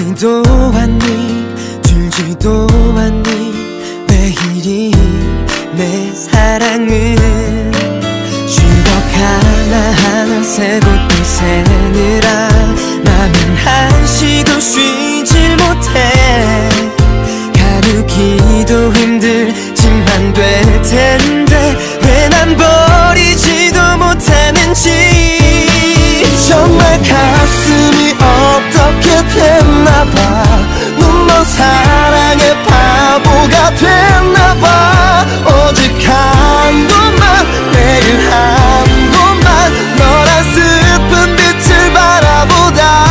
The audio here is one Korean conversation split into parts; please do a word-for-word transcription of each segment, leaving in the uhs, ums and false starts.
오지도 않니 줄지도 않니 왜 이리 내 사랑은 쉴것 하나하나 세고 또 세느라 맘은 한시도 쉬질 못해 가누기도 힘들지만 될 텐데 왜 난 버리지도 못하는지 정말 가슴이 어떻게 됐나봐 눈먼 사랑의 바보가 됐나봐 오직 한 번만 매일 한 번만 너란 슬픈 빛을 바라보다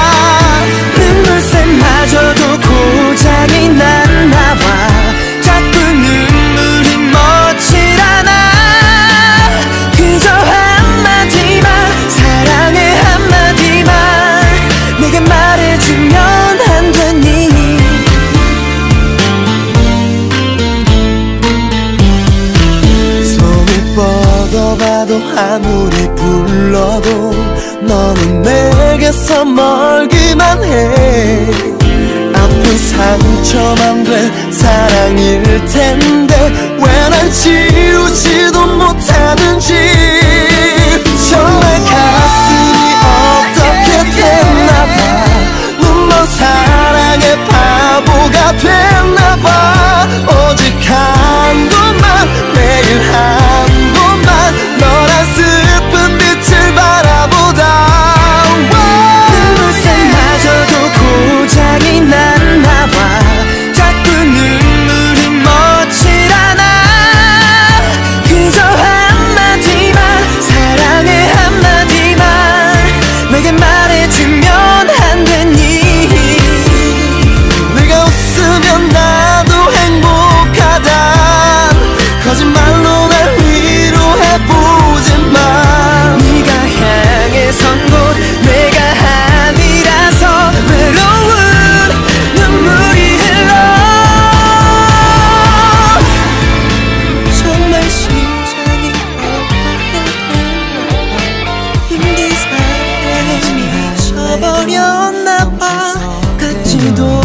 눈물샘마저도 고장이 났나봐 자꾸 눈물이 멎질 않아 그저 한마디만 사랑해 한마디만 내게 말해주면 안 되니 손을 뻗어봐도 아무리 불러도 너는 내게서 멀기만 해 아픈 상처만 된 사랑일 텐데 왜 난 지우지도 못하는지 정말 가슴이 어떻게 됐나봐 눈먼 사랑의 바보가 됐나봐 오직 한 번만 매일 한 번만 너란 슬픈 빛을 바라보다 눈물샘마저도 고장이 났나봐 자꾸 눈물이 멎질 않아 그저 한마디만 사랑해 한마디만 내게 말해주면 안 되니 내가 웃으면 나도 행복하단 거짓말로 날 위로해보지만 네가 향해선 곳 내가 아니라서 외로운 눈물이 흘러 정말 심장이 힘든 사랑에 미쳐버렸나봐 같지도